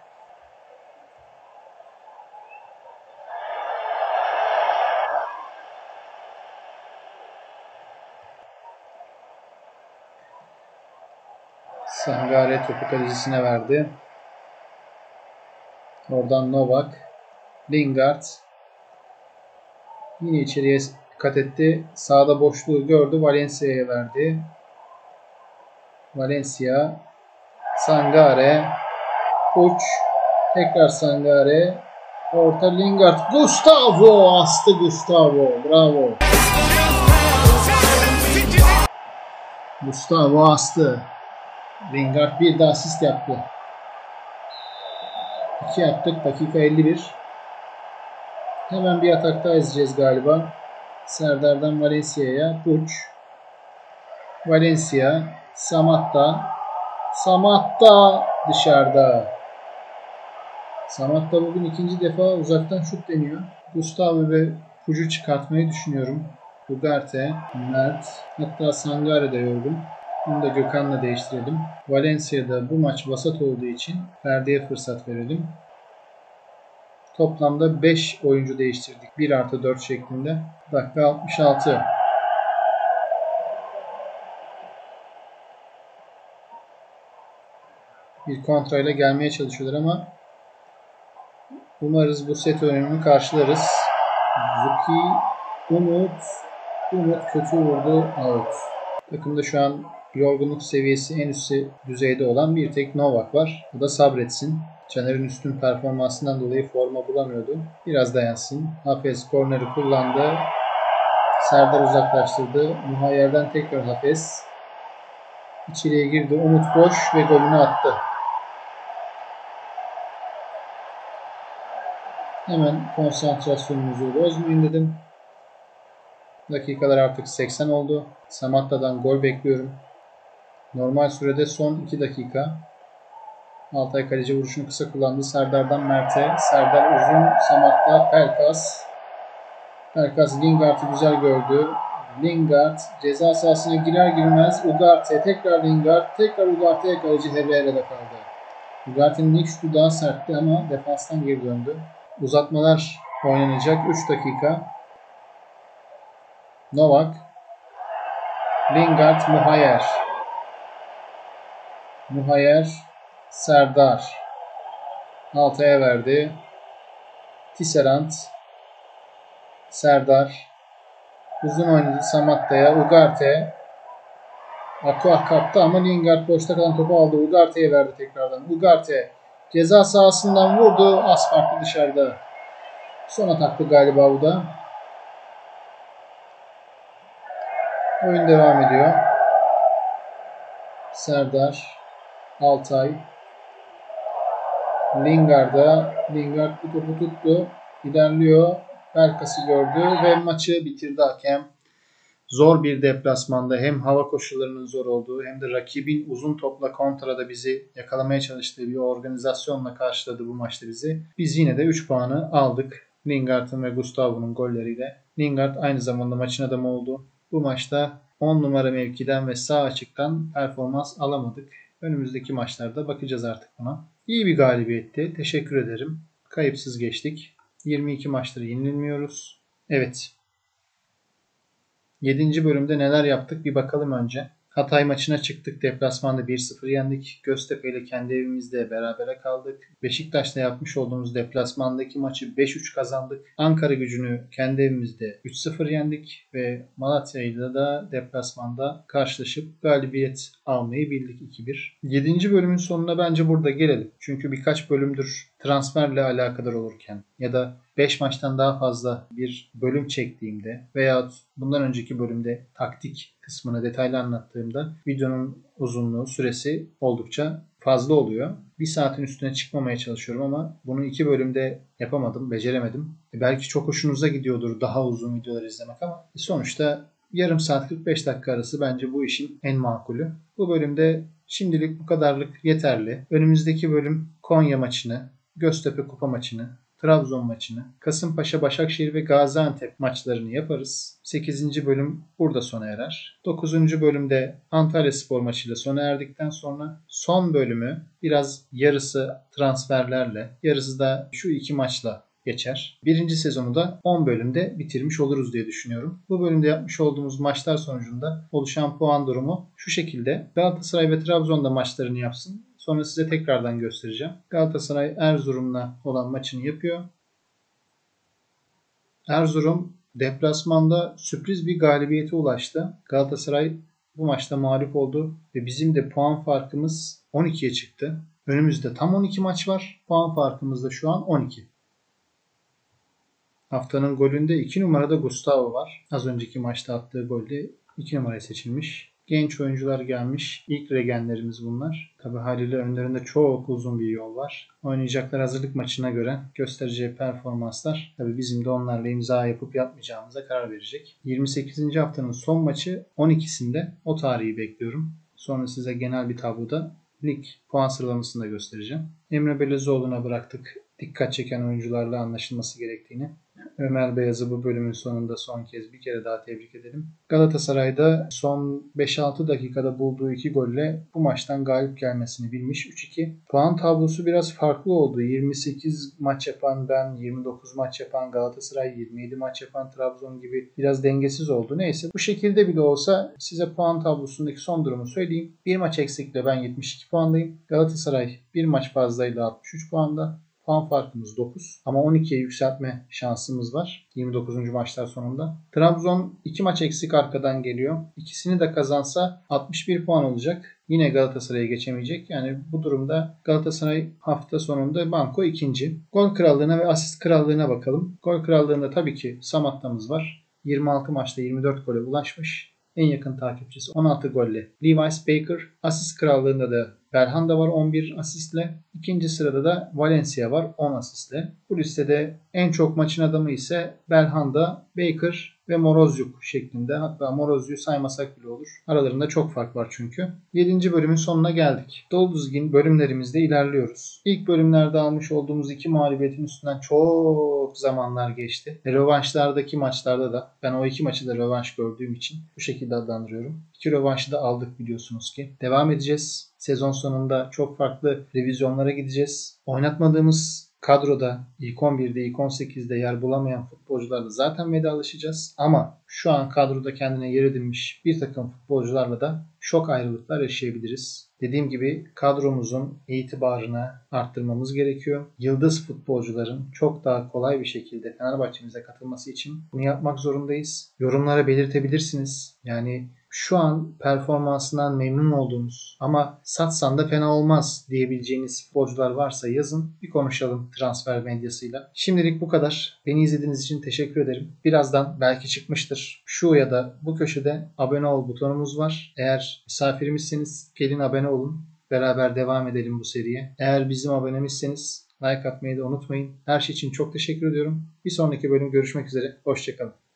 Sangare topu kalecisine verdi. Oradan Novak. Lingard. Yine içeriye kat etti. Sağda boşluğu gördü. Valencia'ya verdi. Valencia. Sangare. Uç. Tekrar Sangare. Orta Lingard. Gustavo. Astı Gustavo. Bravo. Gustavo astı. Lingard bir de asist yaptı. 2 yaptık. Dakika 51. Hemen bir atak daha izleyeceğiz galiba. Serdar'dan Valencia'ya. Puç. Valencia. Samatta. Samatta dışarıda. Samatta bugün ikinci defa uzaktan şut deniyor. Gustavo ve Puç'u çıkartmayı düşünüyorum. Ugarte, Mert, hatta Sangare de yorgun. Bunu da Gökhan'la değiştirelim. Valencia'da bu maç vasat olduğu için Ferdi'ye fırsat verelim. Toplamda 5 oyuncu değiştirdik. 1+4 şeklinde. Dakika 66. Bir kontrayla gelmeye çalışıyorlar ama umarız bu set oyununu karşılarız. Zuki, Umut kötü vurdu. Out. Takımda şu an yorgunluk seviyesi en üst düzeyde olan bir tek Novak var. O da sabretsin. Caner'in üstün performansından dolayı forma bulamıyordu. Biraz dayansın. Hafez korneri kullandı. Serdar uzaklaştırdı. Muhayyer'den tekrar Hafez. İçeriye girdi. Umut boş ve golünü attı. Hemen konsantrasyonunuzu bozmayın dedim. Dakikalar artık 80 oldu. Samatta'dan gol bekliyorum. Normal sürede son 2 dakika. Altay kaleci vuruşunu kısa kullandı. Serdar'dan Mert'e. Serdar uzun. Samatta. Pelkas. Pelkas Lingard'ı güzel gördü. Lingard ceza sahasına girer girmez Ugarte. Tekrar Lingard. Tekrar Ugarte'ye kaleci Herrera'da kaldı. Ugarte'nin ilk şutu daha sertti ama defanstan geri döndü. Uzatmalar oynanacak. 3 dakika. Novak. Lingard, Muhayer. Muhayer, Serdar. Altay'a verdi. Tisserand. Serdar. Uzun oynadı Samatta'ya. Ugarte. Aqua kaptı ama Lingard boşta kalan topu aldı. Ugarte'ye verdi tekrardan. Ugarte ceza sahasından vurdu. Az farklı dışarıda. Son ataktı galiba bu da. Oyun devam ediyor. Serdar. Altay. Lingard'a. Lingard bu topu tuttu. İlerliyor. Pelkas'ı gördü ve maçı bitirdi hakem. Zor bir deplasmanda hem hava koşullarının zor olduğu hem de rakibin uzun topla kontrada bizi yakalamaya çalıştığı bir organizasyonla karşıladı bu maçta bizi. Biz yine de 3 puanı aldık. Lingard'ın ve Gustavo'nun golleriyle. Lingard aynı zamanda maçın adamı oldu. Bu maçta 10 numara mevkiden ve sağ açıktan performans alamadık. Önümüzdeki maçlarda bakacağız artık buna. İyi bir galibiyetti. Teşekkür ederim. Kayıpsız geçtik. 22 maçları yenilmiyoruz. Evet. 7. bölümde neler yaptık bir bakalım önce. Hatay maçına çıktık. Deplasmanda 1-0 yendik. Göztepe ile kendi evimizde berabere kaldık. Beşiktaş'ta yapmış olduğumuz deplasmandaki maçı 5-3 kazandık. Ankara Gücü'nü kendi evimizde 3-0 yendik ve Malatya ile de deplasmanda karşılaşıp galibiyet almayı bildik 2-1. 7. bölümün sonuna bence burada gelelim. Çünkü birkaç bölümdür transferle alakadar olurken ya da 5 maçtan daha fazla bir bölüm çektiğimde veya bundan önceki bölümde taktik kısmını detaylı anlattığımda videonun uzunluğu, süresi oldukça fazla oluyor. Bir saatin üstüne çıkmamaya çalışıyorum ama bunu 2 bölümde yapamadım, beceremedim. Belki çok hoşunuza gidiyordur daha uzun videolar izlemek ama sonuçta yarım saat 45 dakika arası bence bu işin en makulü. Bu bölümde şimdilik bu kadarlık yeterli. Önümüzdeki bölüm Konya maçını, Göztepe Kupa maçını, Trabzon maçını, Kasımpaşa, Başakşehir ve Gaziantep maçlarını yaparız. 8. bölüm burada sona erer. 9. bölümde Antalyaspor maçıyla sona erdikten sonra son bölümü biraz yarısı transferlerle, yarısı da şu 2 maçla geçer. 1. sezonu da 10 bölümde bitirmiş oluruz diye düşünüyorum. Bu bölümde yapmış olduğumuz maçlar sonucunda oluşan puan durumu şu şekilde. Galatasaray ve Trabzon'da maçlarını yapsın. Sonra size tekrardan göstereceğim. Galatasaray Erzurum'la olan maçını yapıyor. Erzurum deplasmanda sürpriz bir galibiyete ulaştı. Galatasaray bu maçta mağlup oldu ve bizim de puan farkımız 12'ye çıktı. Önümüzde tam 12 maç var. Puan farkımız da şu an 12. Haftanın golünde 2 numarada Gustavo var. Az önceki maçta attığı golde 2 numaraya seçilmiş. Genç oyuncular gelmiş. İlk regenlerimiz bunlar. Tabi haliyle önlerinde çok uzun bir yol var. Oynayacaklar hazırlık maçına göre göstereceği performanslar tabi bizim de onlarla imza yapıp yapmayacağımıza karar verecek. 28. haftanın son maçı 12'sinde o tarihi bekliyorum. Sonra size genel bir tabloda lig puan sıralamasını da göstereceğim. Emre Belezoğlu'na bıraktık dikkat çeken oyuncularla anlaşılması gerektiğini. Ömer Beyaz'ı bu bölümün sonunda son kez bir kere daha tebrik edelim. Galatasaray'da son 5-6 dakikada bulduğu 2 golle bu maçtan galip gelmesini bilmiş 3-2. Puan tablosu biraz farklı oldu. 28 maç yapan ben, 29 maç yapan Galatasaray, 27 maç yapan Trabzon gibi biraz dengesiz oldu. Neyse bu şekilde bile olsa size puan tablosundaki son durumu söyleyeyim. Bir maç eksikle ben 72 puandayım. Galatasaray bir maç fazlayla 63 puanda. Puan farkımız 9 ama 12'ye yükseltme şansımız var 29. maçlar sonunda. Trabzon 2 maç eksik arkadan geliyor. İkisini de kazansa 61 puan olacak. Yine Galatasaray'a geçemeyecek. Yani bu durumda Galatasaray hafta sonunda banko 2. Gol krallığına ve asist krallığına bakalım. Gol krallığında tabii ki Samatta'mız var. 26 maçta 24 gole ulaşmış. En yakın takipçisi 16 golle Levi's Baker. Asist krallığında da Belhanda var 11 asistle. İkinci sırada da Valencia var 10 asistle. Bu listede en çok maçın adamı ise Belhanda, Baker ve Morozyuk şeklinde. Hatta Morozyuk'u saymasak bile olur. Aralarında çok fark var çünkü. 7. bölümün sonuna geldik. Dolu dizgin bölümlerimizde ilerliyoruz. İlk bölümlerde almış olduğumuz 2 mağlubiyetin üstünden çok zamanlar geçti. Rövanşlardaki maçlarda da ben o 2 maçı da rövanş gördüğüm için bu şekilde adlandırıyorum. 2 rövanşı da aldık biliyorsunuz ki. Devam edeceğiz. Sezon sonunda çok farklı revizyonlara gideceğiz. Oynatmadığımız kadroda ilk 11'de, ilk 18'de yer bulamayan futbolcularla zaten vedalaşacağız. Ama şu an kadroda kendine yer edinmiş bir takım futbolcularla da şok ayrılıklar yaşayabiliriz. Dediğim gibi kadromuzun itibarını arttırmamız gerekiyor. Yıldız futbolcuların çok daha kolay bir şekilde Fenerbahçe'mize katılması için bunu yapmak zorundayız. Yorumlara belirtebilirsiniz. Yani şu an performansından memnun olduğunuz ama satsan da fena olmaz diyebileceğiniz futbolcular varsa yazın. Bir konuşalım transfer medyasıyla. Şimdilik bu kadar. Beni izlediğiniz için teşekkür ederim. Birazdan belki çıkmıştır. Şu ya da bu köşede abone ol butonumuz var. Eğer misafirimizseniz gelin abone olun. Beraber devam edelim bu seriye. Eğer bizim abonemizseniz like atmayı da unutmayın. Her şey için çok teşekkür ediyorum. Bir sonraki bölüm görüşmek üzere. Hoşçakalın.